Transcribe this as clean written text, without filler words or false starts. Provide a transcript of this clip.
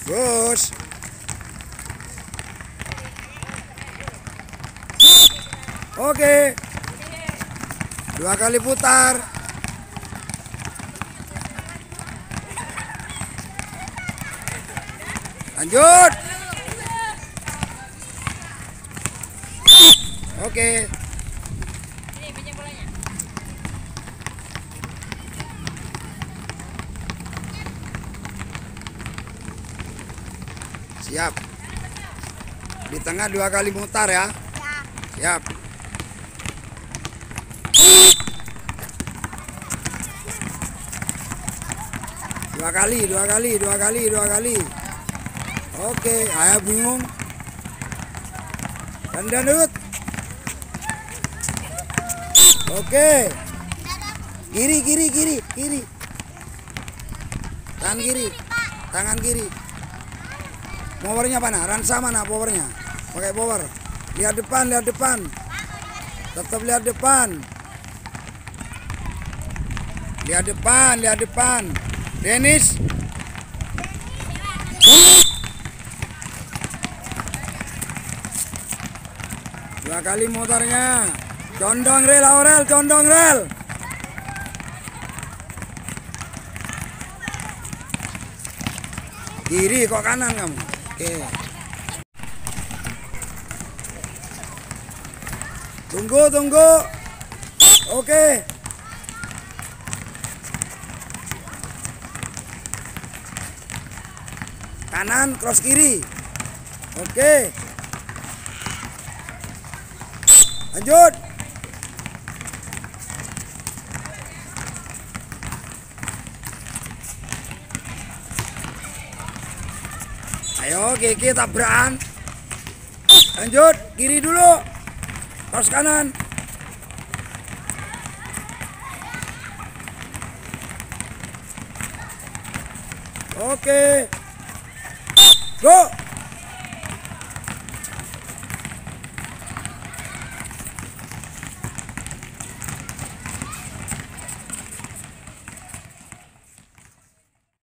Gus. Oke. 2 kali putar. Lanjut. Oke. Siap. Di tengah 2 kali mutar ya. Siap. Dua kali. Oke, ayah bingung. Dandut. Oke. Kiri. Tangan kiri. Powernya mana? Ransa mana powernya? Pakai power. Lihat depan. Tetap lihat depan. Lihat depan. Dennis. Dua kali motornya. Condong rel, Aurel, condong rel. Kiri kok kanan kamu? Oke. Tunggu. Oke. Kanan, cross kiri. Oke. Lanjut. Ayo, Kiki tabrakan. Lanjut, kiri dulu. Cross kanan. Oke. Go.